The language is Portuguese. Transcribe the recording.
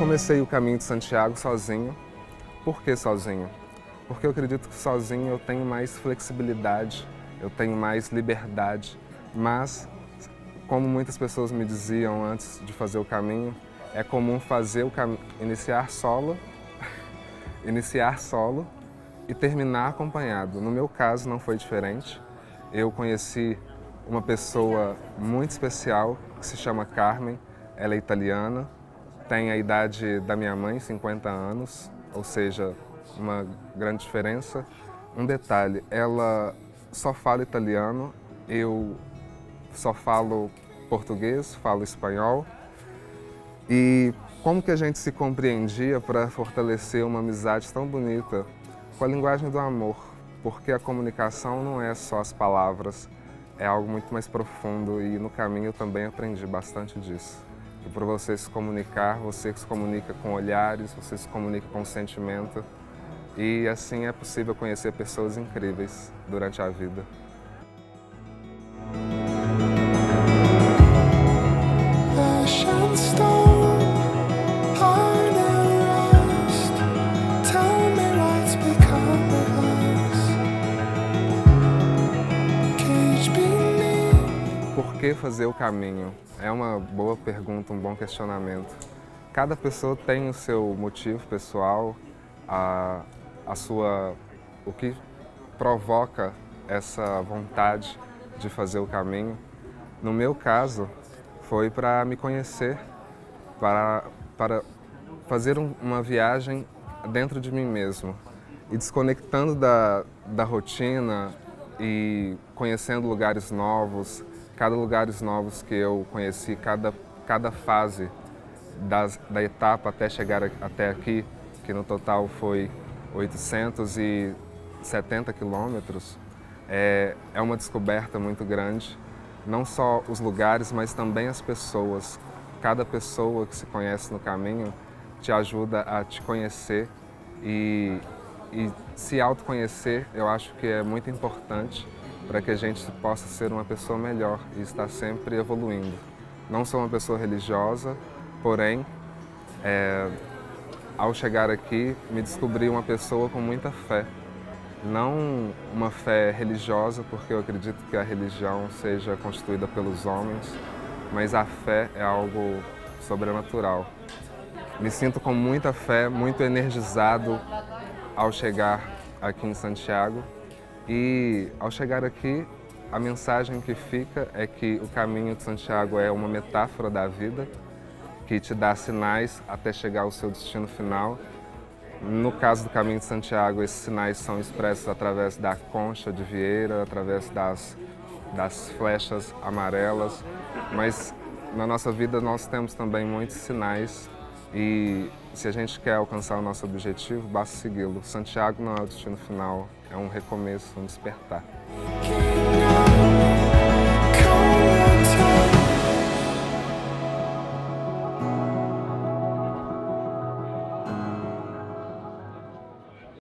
comecei o caminho de Santiago sozinho. Por que sozinho? Porque eu acredito que sozinho eu tenho mais flexibilidade, eu tenho mais liberdade, mas, como muitas pessoas me diziam antes de fazer o caminho, é comum fazer o iniciar solo e terminar acompanhado. No meu caso não foi diferente. Eu conheci uma pessoa muito especial que se chama Carmen, ela é italiana, tem a idade da minha mãe, 50 anos, ou seja, uma grande diferença. Um detalhe, ela só fala italiano, eu só falo português, falo espanhol. E como que a gente se compreendia para fortalecer uma amizade tão bonita? Com a linguagem do amor, porque a comunicação não é só as palavras, é algo muito mais profundo e no caminho eu também aprendi bastante disso. E por você se comunicar, você se comunica com olhares, você se comunica com sentimento e assim é possível conhecer pessoas incríveis durante a vida. Por que fazer o caminho? É uma boa pergunta, um bom questionamento. Cada pessoa tem o seu motivo pessoal, o que provoca essa vontade de fazer o caminho. No meu caso, foi para me conhecer, para fazer uma viagem dentro de mim mesmo e desconectando da rotina e conhecendo lugares novos. Cada lugares novos que eu conheci, cada fase da etapa até chegar até aqui, que no total foi 870 quilômetros, é uma descoberta muito grande. Não só os lugares, mas também as pessoas. Cada pessoa que se conhece no caminho te ajuda a te conhecer e se autoconhecer, eu acho que é muito importante para que a gente possa ser uma pessoa melhor e estar sempre evoluindo. Não sou uma pessoa religiosa, porém, ao chegar aqui, me descobri uma pessoa com muita fé. Não uma fé religiosa, porque eu acredito que a religião seja constituída pelos homens, mas a fé é algo sobrenatural. Me sinto com muita fé, muito energizado ao chegar aqui em Santiago. E ao chegar aqui, a mensagem que fica é que o caminho de Santiago é uma metáfora da vida, que te dá sinais até chegar ao seu destino final. No caso do caminho de Santiago, esses sinais são expressos através da concha de Vieira, através das flechas amarelas, mas na nossa vida nós temos também muitos sinais e se a gente quer alcançar o nosso objetivo, basta segui-lo. Santiago não é o destino final, é um recomeço, um despertar.